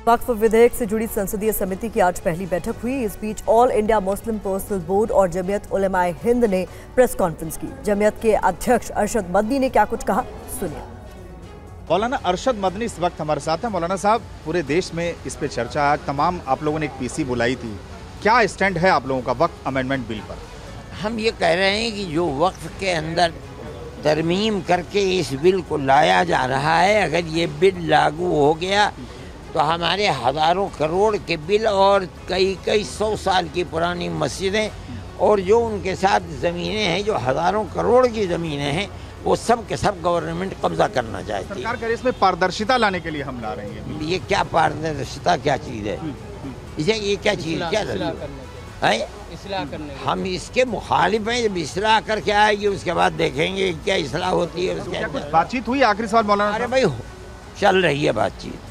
वक्फ विधेयक से जुड़ी संसदीय समिति की आज पहली बैठक हुई। इस बीच all India Muslim personal board और जमीयत उलमाए हिंद ने प्रेस कॉन्फ्रेंस की। जमीयत के अध्यक्ष अरशद मदनी ने क्या कुछ कहा, सुनिए। मौलाना अरशद मदनी इस वक्त हमारे साथ हैं। मौलाना साहब, पूरे देश में इस पे चर्चा है, तमाम आप लोगों ने एक पीसी बुलाई थी, क्या स्टैंड है आप लोगों का वक्फ अमेंडमेंट बिल पर? हम ये कह रहे हैं कि जो वक्फ के अंदर तरमीम करके इस बिल को लाया जा रहा है, अगर ये बिल लागू हो गया तो हमारे हज़ारों करोड़ के बिल और कई सौ साल की पुरानी मस्जिदें और जो उनके साथ ज़मीनें हैं, जो हज़ारों करोड़ की ज़मीनें हैं, वो सब के सब गवर्नमेंट कब्जा करना चाहती है। सरकार इसमें पारदर्शिता लाने के लिए हम ला रहे हैं। ये क्या पारदर्शिता, क्या चीज़ है इसे? ये क्या चीज़, क्या है? हम इसके मुखालिफ हैं। जब इसलाह करके आएगी उसके बाद देखेंगे क्या इसलाह होती है। क्या कुछ बातचीत हुई? आखिरी सवाल मौलाना। अरे भाई, चल रही है बातचीत।